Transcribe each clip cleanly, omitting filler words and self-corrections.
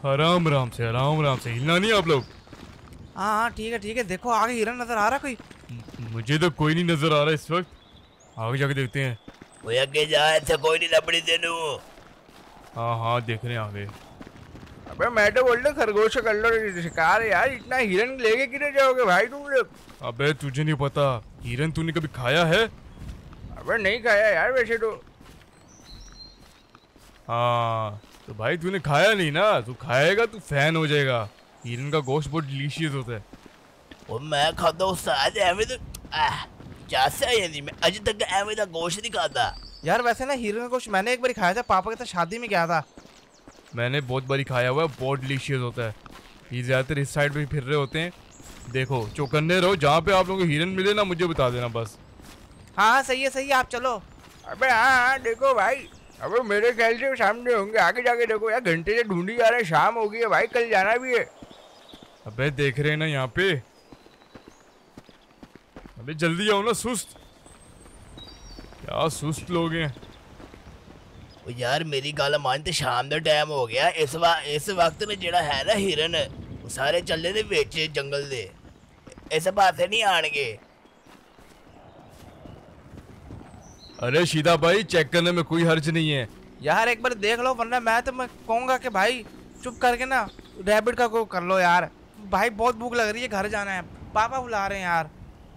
आराम आराम से हिलना नहीं आप लोग। हाँ हाँ ठीक है, देखो आगे हिरन नजर आ रहा कोई? मुझे तो कोई नहीं नजर आ रहा इस वक्त, आगे जाके देखते हैं। वो आगे जा, ऐसे कोई नहीं लपड़ी तेनू। हाँ देख रहे हैं आगे। अबे मैं तो बोल रहा खरगोश कर लो शिकार है यार, इतना हिरन लेके किधर जाओगे भाई तुम लोग? अबे तुझे नहीं पता, हिरन तूने कभी खाया है? अबे नहीं खाया यार वैसे तो। हाँ तो भाई तूने खाया नहीं ना, तू खाएगा तू फैन हो जाएगा। हिरन का गोश्त बहुत डिलीशियस होता है। वो मैं खाता उस्ताद एवं तो कैसे है यानी, मैं अज तक एवं दा गोश्त नहीं खाता। यार वैसे ना हिरन का गोश्त मैंने एक बार खाया था, पापा के साथ शादी में गया था। मैंने बहुत बारी खाया हुआ है, बहुत डिलीशियस होता है। ये ज्यादातर इस साइड पे फिर रहे होते हैं। देखो चौकन्ने रहो, जहाँ पे आप लोगों को हिरन मिले ना मुझे बता देना बस। हाँ सही है आप चलो। अबे हाँ देखो भाई, अबे मेरे ख्याल से सामने होंगे, आगे जाके देखो यार, घंटे से ढूंढी जा रहे हैं, शाम हो गई है भाई, कल जाना भी है। अबे देख रहे हैं ना यहाँ पे, अबे जल्दी आओ ना, सुस्त क्या सुस्त लोग हैं। वो यार मेरी गल मान, ते शाम का टाइम हो गया, इस वक्त में जेड़ा है ना हिरन वो सारे चले दे विच जंगल दे, इस पासे नहीं आनगे। अरे शीदा भाई चेक करने में कोई हर्ज नहीं है। यार एक बार देख लो, वरना मैं कहूँगा कि भाई चुप करके ना रैबिट का को कर लो यार। भाई बहुत भूख लग रही है, घर जाना है, पापा बुला रहे हैं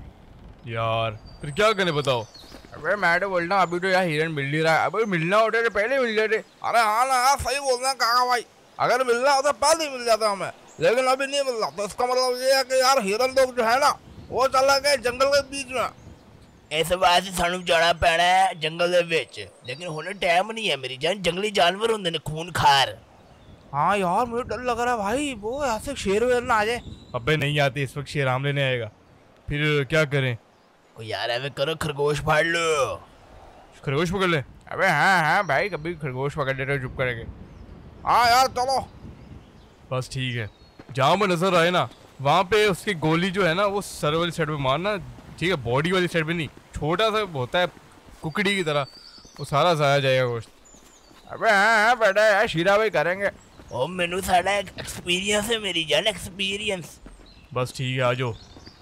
यार फिर क्या करें बताओ। अबे मैं तो बोल रहा हूँ अभी तो यार हिरन मिल नहीं रहा है, अबे मिलना होता तो पहले मिल जाते। अरे हाँ ना यार सही बोल रहे हैं काका भाई, अगर मिलना होता पहले ही मिल जाता हमें, लेकिन अभी नहीं मिल रहा। तो इसका मतलब ये है कि यार हिरन तो जो है ना वो चला गया जंगल के बीच में। इस वास्ते सानू जाना पैना है जंगल दे विच, लेकिन हुणे टाइम नहीं है मेरी जान, जंगली जानवर होंदे ने खून खार। हाँ यार मुझे डर लग रहा है भाई, वो ऐसे शेर वेर ना आ जाए। अबे नहीं आते इस वक्त, शेर आम लेने आएगा, फिर क्या करें। ओ यार ऐसे करो, खरगोश फाड़ लो। खरगोश पकड़ ले। अबे हाँ भाई, कभी खरगोश पकड़ लेते हो चुप करेंगे। हाँ यार चलो बस ठीक है, जहाँ में नजर आए ना वहाँ पे उसकी गोली जो है ना वो सर वाली साइड पे मारना, ठीक है, बॉडी वाली साइड पे नहीं, छोटा सा होता है कुकड़ी की तरह, वो सारा जाया जाएगा गोश्त। अबे हाँ बेटा यार शीरा भाई करेंगे। ओ मैनू साडा एक्सपीरियंस है मेरी जान, एक्सपीरियंस। बस ठीक है आ जाओ।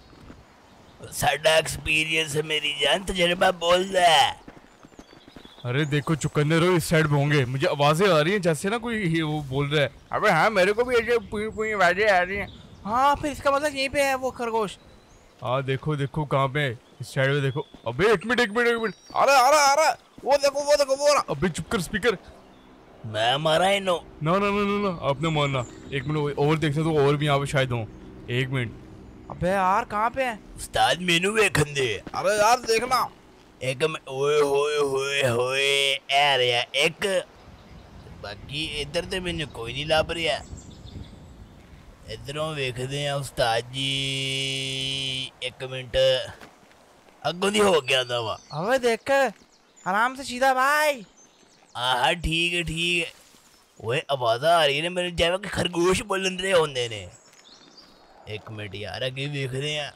साडा एक्सपीरियंस है मेरी जान, तजर्बा बोल रहा है। अरे देखो चुकन्ने रहो, इस साइड पे होंगे, मुझे आवाजें आ रही हैं जैसे ना कोई वो बोल रहा है। अबे हाँ मेरे को भी ऐसे पुई पुई आवाजें आ रही हैं। हाँ फिर इसका मतलब यहीं पे है वो खरगोश। हाँ देखो देखो कहाँ पे, इस साइड पे देखो। अबे एक मिनट, अरे वो देखो वो रहा। अबे चुप कर स्पीकर। मैं मारा इनो। ना आपने मारना। एक मिनट और देखते तो और भी यहाँ पे शायद हो। एक मिनट। अबे यार कहाँ पे है? उस्ताद मेनू वेखन दे। अरे यार देखना एक ओए होए होए होए ए रहा एक, बाकी इधर तो मैंने कोई नहीं लभ रहा। इधरों वेखदे हैं उस्ताद जी, एक मिनट अगों दी हो गया था वा। अबे देख आराम से सीधा भाई। हाँ ठीक है। ओए आवाज़ आ रही है मेरे जैसे कि खरगोश बोलन रहे होंगे ने। एक मिनट यार अगे वेखदे हैं।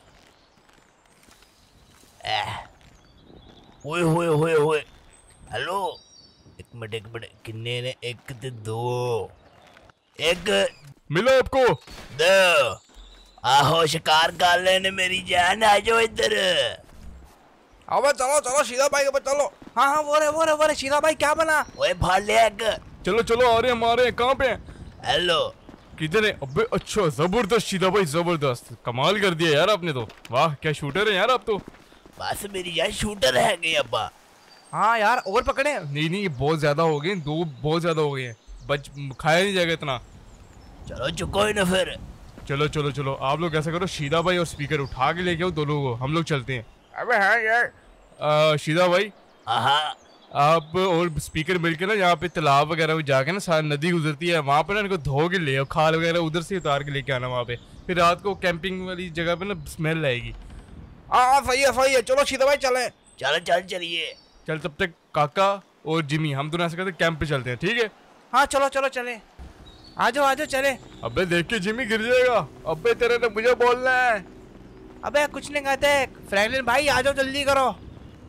ओए होए होए होए हेलो, एक मिनट किन्ने ने, एक ते दो, एक मिला आपको? दो आहो शिकार कर लेने मेरी जान, आ जाओ इधर। अबे चलो सीधा भाई के चलो। हाँ वो रहे सीधा भाई, क्या बना? ओए फाड़ लिया एक। चलो आ रहे हैं, मारे हैं, कहाँ पे हैं? हेलो किधर है? अबे अच्छा जबरदस्त सीधा भाई, जबरदस्त, कमाल कर दिया यार आपने तो, वाह क्या शूटर है यार आप तो। बस मेरी जान शूटर है गई अब्बा। हाँ यार और पकड़े? नहीं ये बहुत ज्यादा हो गए, दो बहुत ज्यादा हो गए हैं, बच खाया नहीं जाएगा इतना। चलो चुको ही ना फिर। चलो आप लोग ऐसा करो, शीदा भाई और स्पीकर उठा के लेके आओ दोनों को, हम लोग चलते हैं। अबे हाँ यार शीदा भाई हाँ आप और स्पीकर मिलकर ना यहाँ पे तालाब वगैरह में जाके ना, सारी नदी गुजरती है वहाँ पे ना, इनको धो के ले आओ, खाल वगैरह उधर से उतार के लेके आना वहाँ पे, फिर रात को कैंपिंग वाली जगह पे ना स्मेल आएगी। हाँ सही है चलो सीधा भाई चले। चलिए। चल तब तक काका और जिमी हम दोनों ऐसा करते कैंप पे चलते हैं, ठीक है? हाँ चलो चले, आ जाओ चले। अबे देख के जिमी गिर जाएगा। अबे तेरे ने मुझे बोलना है। अबे कुछ नहीं कहते, फ्रैंकलिन भाई आ जाओ जल्दी करो।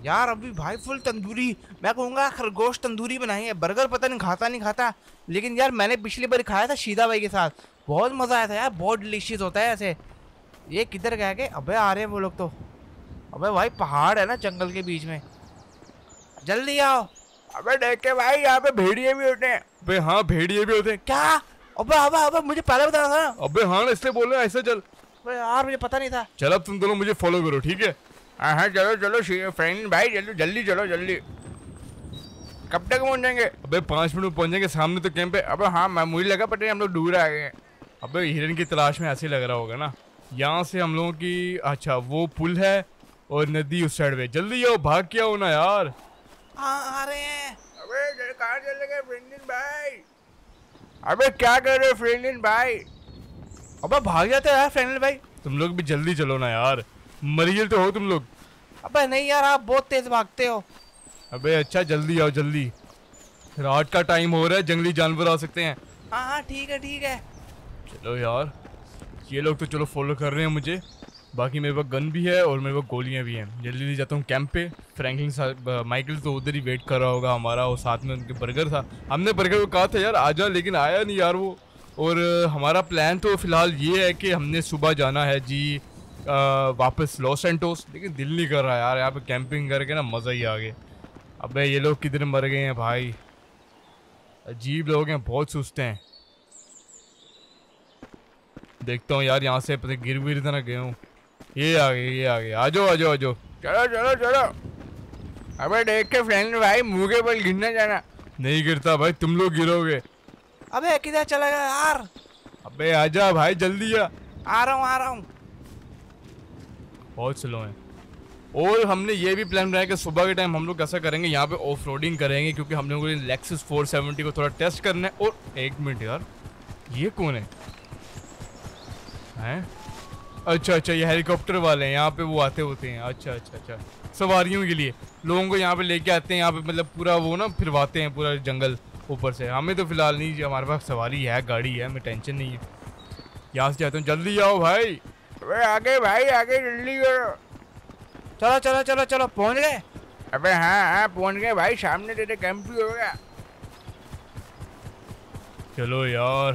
यार अभी भाई फुल तंदूरी, मैं कहूँगा खरगोश तंदूरी बनाई है। बर्गर पता नहीं खाता नहीं खाता, लेकिन यार मैंने पिछली बार खाया था शीदा भाई के साथ, बहुत मज़ा आया था यार, बहुत डिलीशियस होता है ऐसे। ये किधर गए के? अबे आ रहे हैं वो लोग तो। अबे भाई पहाड़ है ना जंगल के बीच में, जल्दी आओ। अबे देख के भाई यहाँ पे भेड़िए भी होते हैं। अबे हाँ भेड़िए भी होते हैं। क्या? अबे अबे अबे मुझे पहले बताना था ना। अबे हाँ इसलिए बोल रहे हैं ऐसे चल। अबे यार मुझे पता नहीं था। चल अब तुम दोनों मुझे फॉलो करो ठीक है। हाँ चलो चलो फ्रेंड भाई जल्दी जल्दी चलो जल्दी। कब तक पहुँचेंगे? अबे 5 मिनट में पहुंचेंगे, सामने तो कैंप है। अबे हाँ मैं मुझे लगा पता नहीं हम लोग दूर आ गए हैं। अबे हिरन की तलाश में ऐसे ही लग रहा होगा ना। यहाँ से हम लोगों की अच्छा वो पुल है और नदी उस साइड पे। जल्दी आओ, भाग के आओ ना यार। हाँ आ रहे हैं। अबे कहाँ चले गए फ्रेंडिन भाई? अबे क्या कर रहे हो फ्रेंडिन भाई? अबे भाग जाते हो यार फ्रेंडली भाई। तुम लोग भी जल्दी चलो ना यार, मरियल तो हो तुम लोग। अबे नहीं यार आप बहुत तेज भागते हो। अबे अच्छा जल्दी आओ जल्दी, रात का टाइम हो रहा है, जंगली जानवर आ सकते हैं। हाँ हाँ ठीक है ठीक है। चलो यार, ये लोग तो चलो फॉलो कर रहे हैं मुझे, बाकी मेरे पास गन भी है और मेरे पास गोलियां भी हैं। जल्दी जल्दी जाता हूँ कैंप पे। फ्रैंकलिन माइकल तो उधर ही वेट कर रहा होगा हमारा, और साथ में उनके बर्गर था। हमने बर्गर को कहा था यार आजा, लेकिन आया नहीं यार वो। और हमारा प्लान तो फ़िलहाल ये है कि हमने सुबह जाना है जी वापस लॉस सैंटोस, लेकिन दिल नहीं कर रहा यार, यहाँ पे कैंपिंग करके ना मज़ा ही आ गया। अबे ये लोग किधर मर गए हैं भाई, अजीब लोग हैं, बहुत सुस्ते हैं। देखता हूँ यार यहाँ से पता गिर विर तो ना गए हूँ। ये आ गए, आ जाओ आ जाओ आ जाओ। चलो चलो चलो। अबे देख के फ्रेंड भाई मुँह के बल गिरने जाना। नहीं गिरता भाई, तुम लोग गिरोगे। अबे किधर चला गया यार? अबे आजा भाई जल्दी आ। आ रहा हूँ। बहुत स्लो हैं। और हमने ये भी प्लान बनाया कि सुबह के टाइम हम लोग कैसा करेंगे, यहाँ पे ऑफ रोडिंग करेंगे, क्योंकि हम लोगों को लेक्सस 470 को थोड़ा टेस्ट करना है। और एक मिनट यार, ये कौन है? हैं? अच्छा ये हेलीकॉप्टर वाले हैं, यहाँ पे वो आते होते हैं। अच्छा सवारियों के लिए लोगों को यहाँ पे लेके आते हैं, यहाँ पे मतलब पूरा वो ना फिरवाते हैं पूरा जंगल ऊपर से। हमें तो फिलहाल नहीं, हमारे पास सवारी है, गाड़ी है, हमें टेंशन नहीं है। यहाँ से जाते हैं, जल्दी आओ भाई। अबे आगे भाई आगे जल्दी करो। चलो चलो चलो चलो पहुँच गए। अबे हाँ पहुँच गए भाई, सामने तेरे कैंप भी हो गया। चलो यार,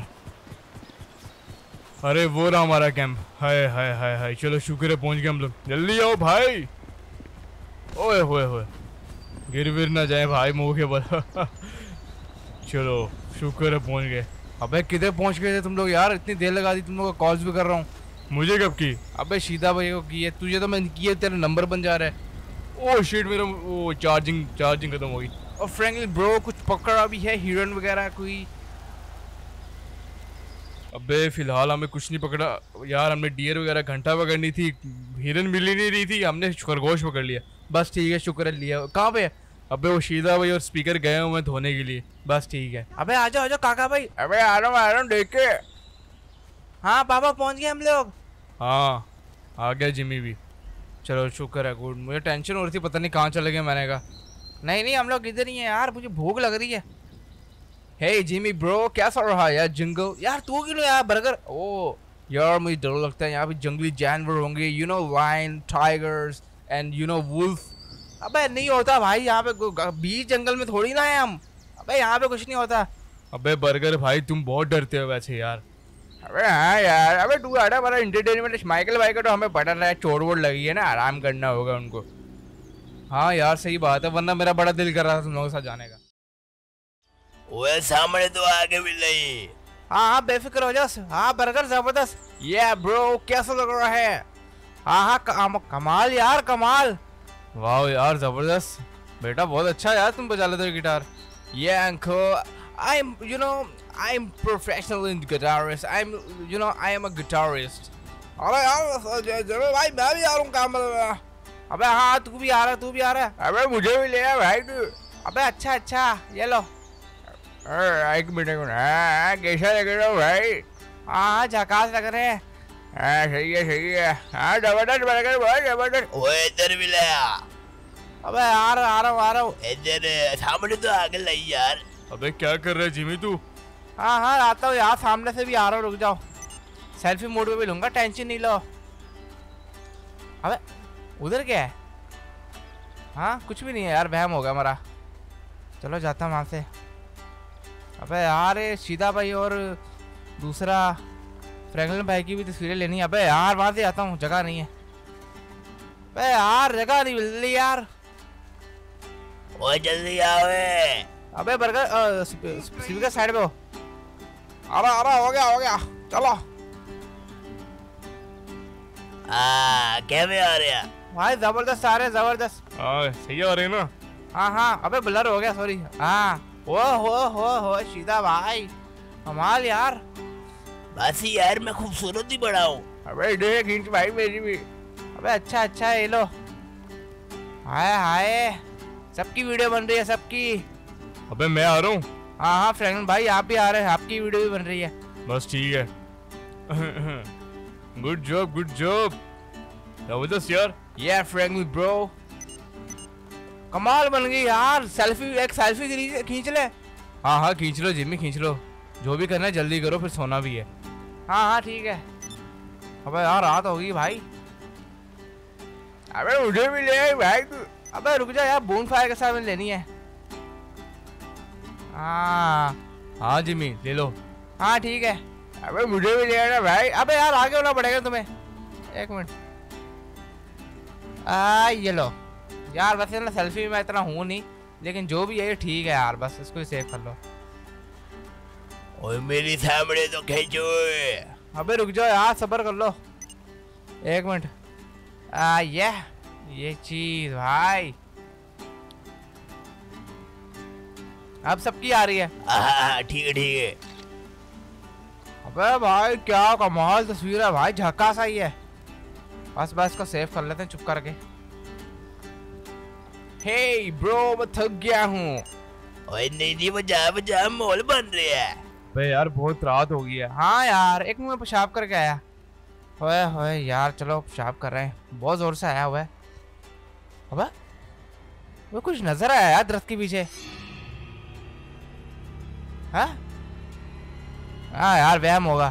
अरे वो रहा हमारा कैंप। हाय चलो शुक्र है पहुंच गए हम लोग। जल्दी आओ भाई। ओए होए गिर विर ना जाए भाई मुंह के बल। चलो शुक्र है पहुंच गए। अबे किधर पहुँच गए थे तुम लोग यार? इतनी देर लगा दी तुम लोग को, कॉल्स भी कर रहा हूँ। मुझे कब की? अबे शीदा भाई को की है, तुझे तो मैंने की है, तेरा नंबर बन जा रहा है। ओह शिट, मेरा वो चार्जिंग खत्म हो गई। और फ्रैंकलिन ब्रो कुछ पकड़ा भी है, हिरन वगैरह कोई? अबे फिलहाल हमें कुछ नहीं पकड़ा यार, हमने डियर वगैरह घंटा पकड़नी थी, हिरन मिल ही नहीं रही थी, हमने खरगोश पकड़ लिया। बस ठीक है, शुक्र है लिया। कहाँ पे? अबे वो शीदा भाई और स्पीकर गए हुए हैं धोने के लिए। बस ठीक है। अबे आ जाओ काका भाई। अबे आ रहा हूँ देख के। हाँ पापा पहुँच गए हम लोग। हाँ आ गया जिमी भी। चलो शुक्र है, गुड। मुझे टेंशन हो रही थी, पता नहीं कहाँ चले गए। मैंने कहा नहीं हम लोग इधर ही हैं यार, मुझे भूख लग रही है। हे जिमी ब्रो, कैसा रहा यार जंगल? यार तू क्यों यार बर्गर? ओ यार मुझे डर लगता है, यहाँ पे जंगली जानवर होंगे, you know lion, tigers and you know wolf. अबे नहीं होता भाई, यहाँ पे बीच जंगल में थोड़ी ना है हम। अबे यहाँ पे कुछ नहीं होता। अबे बर्गर भाई तुम बहुत डरते हो वैसे यार। अबे हाँ यार, अबे तू आड़ा बड़ा इंटरटेनमेंट। माइकल भाई का तो हमें पता है चोट वोट लगी है ना, आराम करना होगा उनको। हाँ यार सही बात है, वरना मेरा बड़ा दिल कर रहा था तुम लोगों के साथ जाने का। ओए सामने तो आगे भी नहीं। हाँ बेफिक्र हो जाओ। हाँ बर्गर जबरदस्त। ये ब्रो कैसा लग रहा है? हाँ कमाल यार कमाल। वाह यार जबरदस्त बेटा, बहुत अच्छा यार तुम बजा लेते हो गिटार। ये uncle, I am professional in guitarist. I am a guitarist. अबे यार जरूर भाई, मैं भी आ रहा हूँ काम में। अबे हाँ तू भी आ रहा है। अबे मुझे भी ले आ भाई तू। अबे अच्छा ये लो। एक मिनट। हाँ कैसा लग रहा हूँ भाई? हाँ झकास लग रहे हैं। हाँ सही है। हाँ जबरदस्त बर्गर, बहुत जबरदस्त। ओए इधर भी ले आ। अबे आ रहा हूँ। इधर सामने तो आगे नहीं यार। अबे क्या कर रहा है जिमी तू? हाँ आता हूँ यार, सामने से भी आ रहा हूँ, रुक जाओ। सेल्फी मोड पे भी लूंगा, टेंशन नहीं लो। अबे उधर क्या है? हाँ कुछ भी नहीं है यार, वहम होगा हमारा। चलो जाता हूँ वहाँ से। अबे यार ये शीदा भाई और दूसरा फ्रैंकलिन भाई की भी तस्वीरें लेनी है। अबे यार वहाँ से आता हूँ, जगह नहीं है। अबे यार जगह नहीं मिल रही यार। ओए जल्दी आओ ए। अबे बर्गर स्पीकर साइड पे हो। अरे हो गया चलो। क्या में आ रहे हैं भाई जबरदस्त आ रहे, जबरदस्त। हाँ सही आ रहे हैं ना। हाँ अबे ब्लर हो गया, सॉरी। हाँ हो शीदा भाई कमाल यार। बस यार मैं खूबसूरत ही बड़ा हूँ। अबे देख खींच भाई मेरी भी। अबे अच्छा ये लो। हाय सबकी वीडियो बन रही है, सबकी। अबे मैं आ रहा हूँ। हाँ फ्रैंकलिन भाई आप भी आ रहे हैं, आपकी वीडियो भी बन रही है। बस ठीक है। गुड जॉब जबरदस्त यार। यार फ्रैंकलिन ब्रो कमाल बन गई यार। एक सेल्फी खींच ले। हाँ खींच लो जिम्मी, खींच लो। जो भी करना है जल्दी करो, फिर सोना भी है। हाँ ठीक है। अबे यार रात होगी भाई। अबे मुझे भी ले भाई तू। अबे रुक जा यार, बोन फायर के साथ में लेनी है। हाँ जिम्मी ले लो। हाँ ठीक है। अबे मुझे भी ले आना भाई। अबे यार आगे होना पड़ेगा तुम्हें, एक मिनट। ये लो यार। वैसे ना सेल्फी में मैं इतना हूँ नहीं, लेकिन जो भी है ये ठीक है यार, बस इसको ही सेव कर लो। ओए मेरी सामने तो खींचो। अबे रुक जाओ यार, सब्र कर लो, एक मिनट। ये चीज भाई अब सबकी आ रही है। ठीक है। अबे भाई क्या कमाल तस्वीर है भाई, झकास आई है। बस इसको सेव कर लेते हैं चुप करके। हे ब्रो मैं थक गया हूँ। ओए नहीं बजा मॉल बन रहे हैं। अबे यार बहुत रात हो गई है। हाँ यार एक मिनट पेशाब करके आया। होए यार चलो पेशाब कर रहे हैं, बहुत जोर से आया हुआ है। अबे वो कुछ नजर आया यार दरख्त के पीछे। हाँ यार वहम होगा।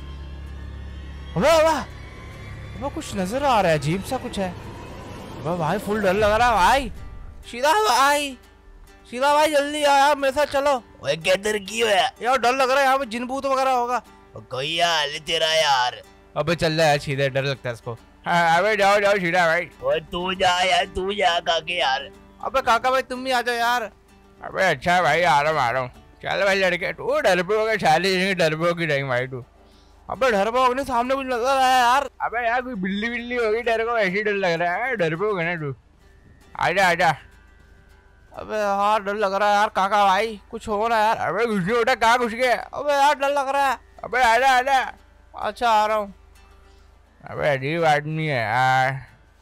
अबे कुछ नजर आ रहा है, अजीब सा कुछ है। अबे भाई फुल डर लग रहा है भाई। सीधा भाई जल्दी आ यार, मेरे साथ चलो। ओए किधर की हो यार डर लग रहा है, यहाँ पे जिन भूत वगैरह होगा। कोई हाल है तेरा यार। अबे चल रहा है सीधे, डर लगता है इसको। हाँ अबे जाओ सीधा भाई। ओए तू जा काके यार। अबे काका भाई तुम भी आ जाओ यार। अबे अच्छा भाई आ रहा हूँ। चल भाई लड़के, तू डरपोक है, शादी डरपोक की रहेंगे भाई तू। अबे डरपोक नहीं, सामने कुछ नजर आया यार। अबे यार कोई बिल्ली होगी, डर को ऐसे डर लग रहा है। डरपोक है ना तू। आजा। अबे यार डर लग रहा है यार काका भाई, कुछ हो ना यार। अबे घुस गया, कहाँ घुस गया? अबे यार डर लग रहा है। अबे आजा। अच्छा आ रहा हूँ। अबे अजीब आदमी है यार।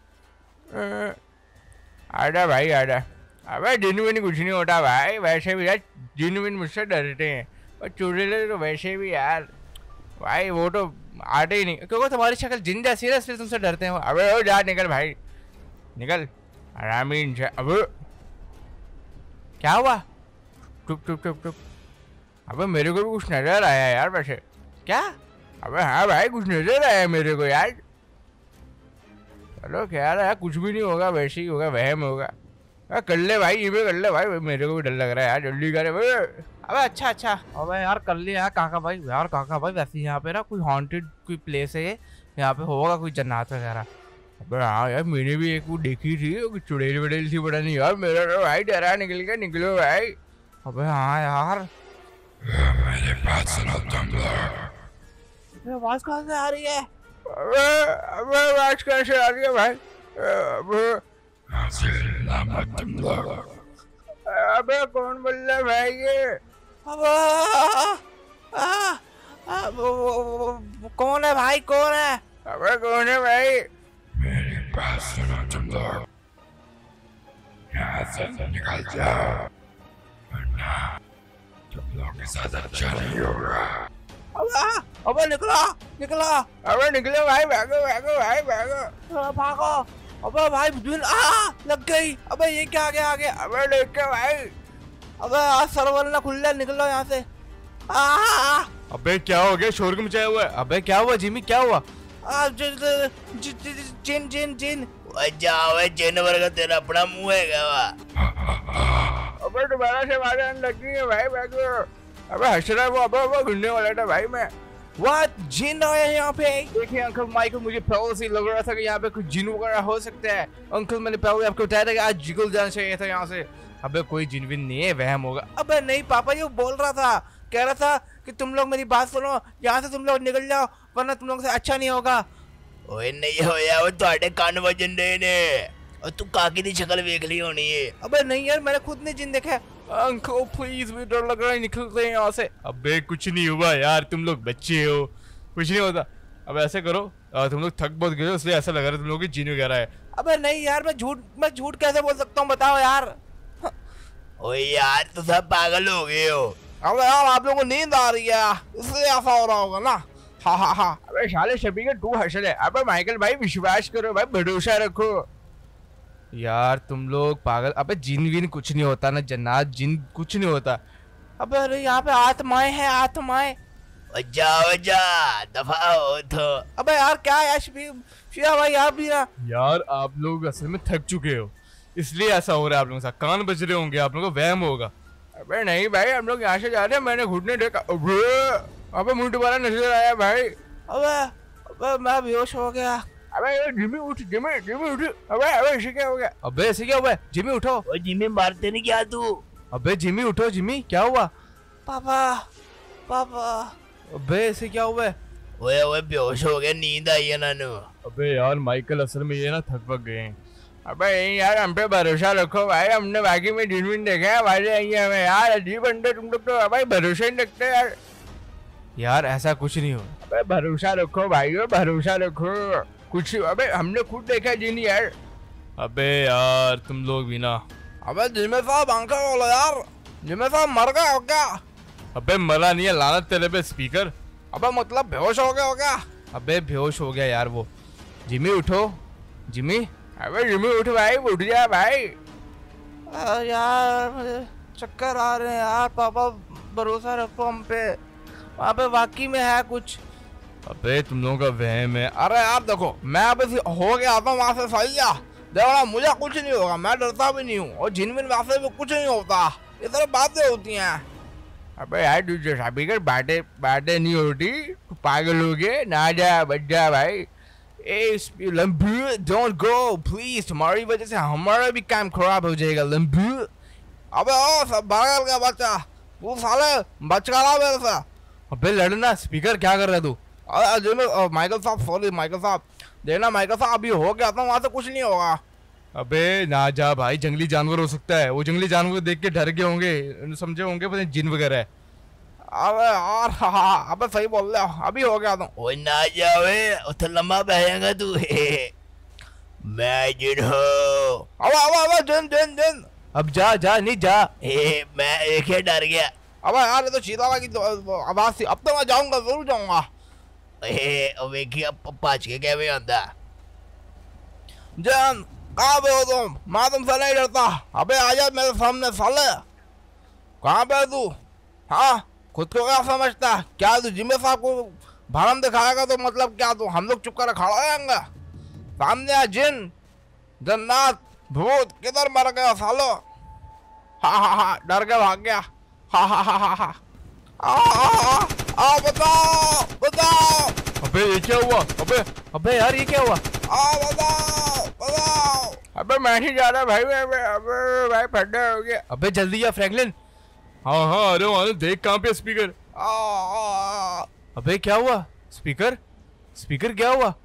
आजा भाई आजा। अबे जिन विन कुछ नहीं होता भाई, वैसे भी यार जिन विन मुझसे डरते हैं, और चुड़ैल तो वैसे भी यार भाई वो तो आते ही नहीं, क्योंकि तुम्हारी शक्ल जिन जैसी है इसलिए तुमसे डरते हैं। अबे ओ जा निकल भाई, निकल आरामीन से। अब क्या हुआ? चुप। अबे मेरे को भी कुछ नजर आया यार वैसे। क्या? अबे हाँ भाई कुछ नजर आया मेरे को यार। चलो क्या यार, कुछ भी नहीं होगा, वैसे ही होगा, वहम होगा। कर ले भाई, ये भी कर ले भाई, मेरे को भी डर लग रहा है यार, जल्दी करे भाई। अबे अच्छा। अबे यार कर लिया यार काका भाई। वैसे यहाँ पे ना कोई हॉन्टेड कोई प्लेस है, यहाँ पे होगा कोई जन्नत वगैरह। अबे हाँ यार मैंने भी एक वो देखी थी, चुड़ैल वड़ेल थी, पता नहीं यार, मेरा तो भाई डरा निकलो भाई। अबे हाँ यार मेरे पास सुनो तुम लोग। आवाज कहाँ से आ रही है? अबे आवाज कैसे आ रही है भाई? तुम लोग। अबे कौन बोल रहा है भाई ये? कौन है भाई, कौन है? अबे कौन है भाई? मेरे पास सुनो तुम लोग, यहाँ से निकल जाओ वरना तुम लोग के साथ अच्छा नहीं होगा। अबे निकला। अबे निकलो भाई, भागो। भागो। अबे भाई लग गई। अबे ये क्या आगे? अबे देख के भाई। अबे आज सर्वर ना खुल, निकलो यहाँ से। अबे क्या हो गया, शोर क्यों मचाया हुआ है? अबे क्या हुआ जिमी, क्या हुआ? जिन ओए जा ओए जानवर का तेरा अपना मुंह है वा। अबे दोबारा से मारे लगी है भाई बैग। अबे हंस रहा है वो। अबे वो घूमने वाला था भाई मैं। What? जिन आया यहाँ पे? देखिए अंकल माइकल, मुझे पहले से लग रहा था कि यहाँ पे कुछ जिन वगैरह हो सकता है। अंकल मैंने पहले आपको बताया था कि आज जिगल जाना चाहिए था यहाँ से। अबे कोई जिन विन नहीं है, वहम होगा। अबे नहीं पापा, ये बोल रहा था, कह रहा था कि तुम लोग मेरी बात सुनो, यहाँ से तुम लोग निकल जाओ वरना तुम लोग से अच्छा नहीं होगा। ओए नहीं होया वो ਤੁਹਾਡੇ ਕੰਨ ਵਜਣ ਦੇ ਨੇ। और तू काकी दी शक्ल देख ली होनी है। अबे नहीं यार, मैंने खुद नहीं जिन देखा है। अंकल प्लीज, मुझे डर लग रहा है, निकलते हैं यहाँ से। अबे कुछ नहीं हुआ यार, तुम लोग बच्चे हो, कुछ नहीं होता। अब ऐसे करो, तुम लोग थक बहुत गए हो इसलिए ऐसा लग रहा है तुम लोग की जिन वगैरह है। अबे नहीं यार, मैं झूठ कैसे बोल सकता हूँ, बताओ यार। ओए यार तो सब पागल हो गए हो। अबे यार आप लोगों को नींद आ रही है इसलिए ऐसा हो रहा होगा ना। हाँ हाँ हाँ। अबे शाले शबी के तू हंस रहे। अबे माइकल भाई विश्वास करो भाई, भरोसा रखो यार, तुम लोग पागल। अबे जिन विन कुछ नहीं होता ना जन्नत, जिन कुछ नहीं होता। अबे अरे यहाँ पे आत्माएं हैं, आत्माएं। जाओ जा दफा हो तो। अबे यार क्या यार शिया भाई, आप भी ना यार आप लोग असल में थक चुके हो इसलिए ऐसा हो रहा है आप लोगों के साथ। कान बज रहे होंगे आप लोगों को, वहम होगा। अबे नहीं भाई, हम लोग यहाँ से जा रहे हैं, मैंने घुटने देखा। अबे मुंह दोबारा नजर आया भाई। अबे मैं बेहोश हो गया। अबे जिमी उठ, जिमी उठ। अबे ऐसे क्या हो गया? अबे ऐसे क्या हुआ? जिमी उठो। ओ जिमी मारते नहीं क्या तू? अबे जिमी उठो, जिमी क्या हुआ? पापा। अबे ऐसे क्या हुआ? ओए ओए बेहोश हो गया, नींद आई है नानू। अबे यार माइकल असल में ये ना थक वक गए हैं। अबे यार हम पे भरोसा रखो भाई, हमने बाकी में जिन देखे हैं हमारे हमें यार। अजीब अंडे तुम लोग तो भाई, भरोसा नहीं रखते यार। यार ऐसा कुछ नहीं हो। अबे भरोसा रखो भाई, भरोसा रखो कुछ। अबे हमने खुद देखा है जिन यार। अबे यार तुम लोग भी ना। अबे जिम्मे साहब आंखा बोलो यार, जिम्मे साहब मर गए हो क्या? अबे मरा नहीं है, लानत तेरे पे स्पीकर। अबे मतलब बेहोश हो गया हो क्या? अबे बेहोश हो गया यार वो। जिमी उठो, जिमी। अबे जिमी उठ भाई, उठ जा भाई। यार मुझे चक्कर आ रहे हैं यार। पापा भरोसा रखो हम पे, वहाँ पे वाकई में है कुछ। अबे तुम लोगों का वहम है। अरे यार देखो, मैं अब हो गया था वहाँ से सही जा। देखो मुझे कुछ नहीं होगा, मैं डरता भी नहीं हूँ, और जिनविन वैसे भी कुछ नहीं होता, ये तरह बातें होती हैं। अबे यार तुझे शादी कर बातें नहीं होती, तू पागल हो गए ना। जा बच जा भाई। लंबू डोंट गो प्लीज, तुम्हारी वजह से हमारा भी काम खराब हो जाएगा लंबू। अबे ओ सब पागल का बच्चा, तू साले बच गया मेरे से। अबे लड़ना, स्पीकर क्या कर रहा है तू? माइकल साहब सॉरी माइकल साहब, देखना माइकल साहब अभी हो गया था, वहाँ से कुछ नहीं होगा। अबे ना जा भाई, जंगली जानवर हो सकता है, वो जंगली जानवर को देख के डर गए होंगे, समझे होंगे पता जिन वगैरह है। अबे यार हाँ, अबे सही बोल रहे हो, अभी हो गया था। ओए ना जावे, उधर लम्बा बहेगा तू। मैं जिन हूँ। अब जिन अब जा नहीं जा। मैं एक ही डर गया। अब यार ये तो चीता की आवाज थी, अब तो मैं जाऊंगा, जरूर जाऊंगा। वेखिए पाँच के क्या में आंदा। जन कहाँ पे हो तुम? मैं तुमसे नहीं डरता। अबे आजा मेरे सामने साले। कहाँ पे तू? हाँ खुद को क्या समझता? क्या तू जिम्मे साहब को भरम दिखाएगा तो मतलब क्या तू हम लोग चुप कर खड़ा रहेंगे? सामने आ जिन, जन्नत, भूत, किधर मर गया सालो? हाँ डर के भाग गया। हाँ बताओ। अबे ये क्या हुआ? अबे यार ये क्या हुआ? बताओ। अबे मैं नहीं जा रहा भाई, अबे भाई फड्डा हो गया। अबे जल्दी जा फ्रैंकलिन। हाँ अरे देख कहाँ पे स्पीकर। अबे क्या हुआ? स्पीकर क्या हुआ?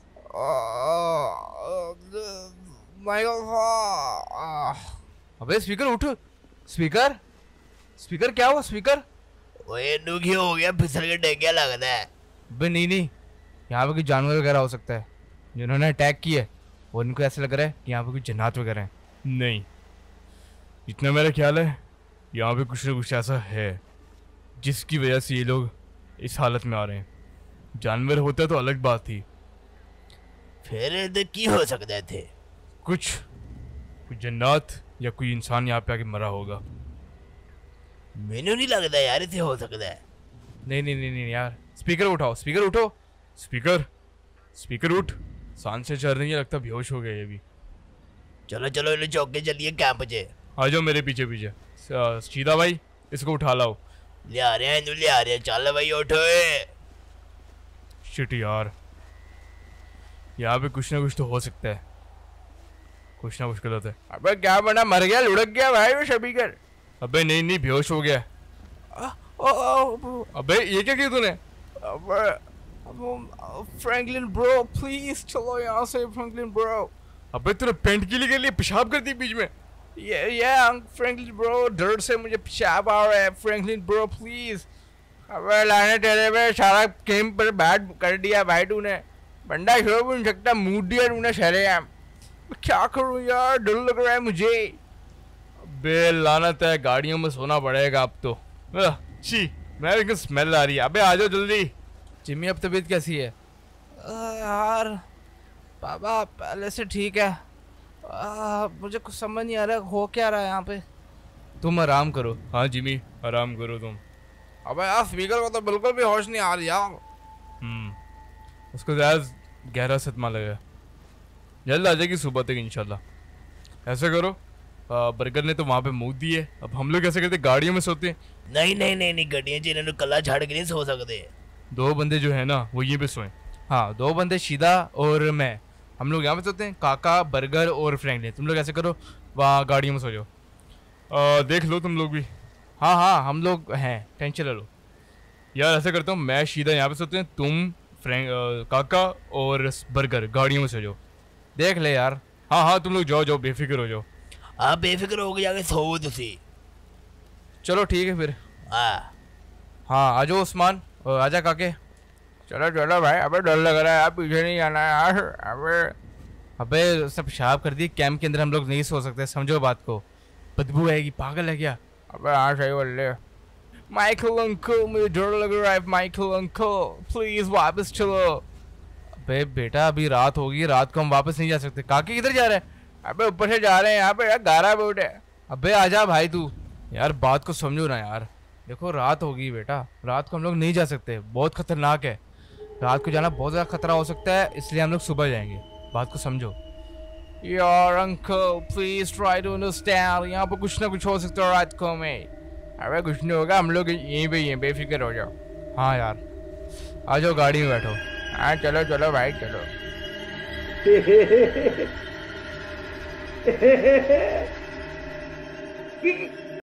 अबे स्पीकर उठ। स्पीकर क्या हुआ? स्पीकर ओए दुखी हो गया, फिसल के डर गया लगता है। अबे नहीं, यहाँ पे कोई जानवर वगैरह हो सकता है जिन्होंने अटैक किया है, और उनको ऐसा लग रहा है कि यहाँ पे कोई जन्नत वगैरह है। नहीं, इतना मेरा ख्याल है यहाँ पे कुछ ना कुछ ऐसा है जिसकी वजह से ये लोग इस हालत में आ रहे हैं। जानवर होता तो अलग बात थी। फिर तो की हो सकते थे? कुछ जन्नत या कोई इंसान यहाँ पे आके मरा होगा। मैंने नहीं लगता यार इसे हो सकता है। नहीं यार, स्पीकर उठाओ। स्पीकर उठ। सांसें चल रही है, लगता बेहोश हो गए ये भी। चलो चलो इन्हें चौक के चलिए कैंप चे। आ जाओ मेरे पीछे पीछे। सीधा भाई इसको उठा लाओ। ले आ रहे हैं इन्हें, ले आ रहे हैं। चल भाई उठो। शिट यार, यहाँ पे कुछ ना कुछ तो हो सकता है, कुछ ना कुछ गलत है। अबे क्या बना, मर गया, लुढ़क गया भाई वो शबीकर। अबे नहीं नहीं, बेहोश हो गया। अबे ये क्या किया तूने? फ्रैंकलिन ब्रो प्लीज चलो यहाँ से, फ्रैंकलिन ब्रो। अबे तूने पेंट के लिए पेशाब कर दी बीच में? ये फ्रैंकलिन ब्रो, डर से मुझे पेशाब आ रहा है, फ्रैंकलिन ब्रो प्लीज। अबे लाने तेरे पे, सारा कैंप पर बैठ कर दिया भाई तूने, बंदा छोड़ भी नहीं सकता, मूड दिया तूने शरेआम। क्या करूँ यार, डर लग रहा है मुझे। अबे लानत है, गाड़ियों में सोना पड़ेगा अब तो। छी, मैं स्मेल आ रही है। अबे आ जाओ जल्दी। जिम्मी अब तबीयत कैसी है? यार बाबा पहले से ठीक है, मुझे कुछ समझ नहीं आ रहा हो क्या रहा है यहाँ पे। तुम आराम करो। हाँ जिमी आराम करो तुम। अबे यार स्पीकर को तो बिल्कुल भी होश नहीं आ रही यार। उसको ज़्यादा गहरा सदमा लगा, जल्द आ जाएगी सुबह तक इंशाल्लाह। ऐसा करो, बर्गर ने तो वहाँ पे मुँह दिए, अब हम लोग कैसे करते, गाड़ियों में सोते हैं? नहीं नहीं नहीं नहीं, गड्डियां च इन्होंने कला झाड़ के नहीं सो सकते। 2 बंदे जो है ना वो ये पे सोए। हाँ 2 बंदे शीदा और मैं, हम लोग यहाँ पे सोते हैं, काका बर्गर और फ्रैंकलिन। तुम लोग ऐसे करो वहाँ गाड़ियों में सो जाओ। देख लो तुम लोग भी। हाँ हाँ हम लोग हैं, टेंशन ले लो। यार ऐसा करता हूँ, मैं शीदा यहाँ पे सोते हैं, तुम काका और बर्गर गाड़ियों में सो जाओ। देख ले यार। हाँ हाँ तुम लोग जाओ जाओ, बेफिक्र हो जाओ। आप बेफिक्र हो के जाके सो तुसी। चलो ठीक है फिर। हाँ आ जाओ उस्मान, आजा काके। चलो चलो भाई, अबे डर लग रहा है यार, पीछे नहीं जाना है यार। अबे सब पेशाब कर दी कैंप के अंदर, हम लोग नहीं सो सकते, समझो बात को, बदबू आएगी, पागल है क्या? अबे हाँ सही बोल रहे। माइकल अंकल मुझे डर लग रहा है, माइकल अंकल प्लीज वापस चलो। अबे बेटा अभी रात होगी, रात को हम वापस नहीं जा सकते। काकी किधर जा रहे हैं? अबे ऊपर से जा रहे हैं, यहाँ पे यार गारा बोट है। अबे आजा भाई तू। यार बात को समझो ना यार, देखो रात होगी बेटा, रात को हम लोग नहीं जा सकते, बहुत खतरनाक है, रात को जाना बहुत ज़्यादा खतरा हो सकता है, इसलिए हम लोग सुबह जाएंगे, बात को समझो। यार uncle please try to understand, यहाँ पर कुछ ना कुछ हो सकता है रात को में। अबे कुछ नहीं होगा, हम लोग यहीं पे ही हैं, बेफिक्र हो जाओ। हाँ यार आ जाओ गाड़ी में बैठो। हाँ चलो चलो भाई चलो।